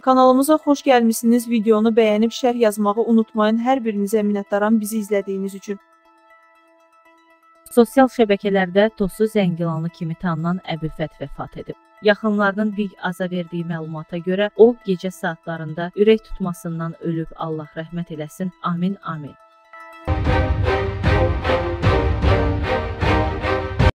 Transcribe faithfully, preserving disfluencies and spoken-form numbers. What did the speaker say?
Kanalımıza xoş gəlmişsiniz. Videonu bəyənib şərh yazmağı unutmayın. Hər birinizə minnətdaram bizi izlədiyiniz üçün. Sosial şəbəkələrdə Tosu Zəngilanlı kimi tanınan Əbülfət vəfat edib. Yaxınlarının Big Aza verdiyi məlumata görə o, gecə saatlarında ürək tutmasından ölüb. Allah rəhmət eləsin. Amin, amin.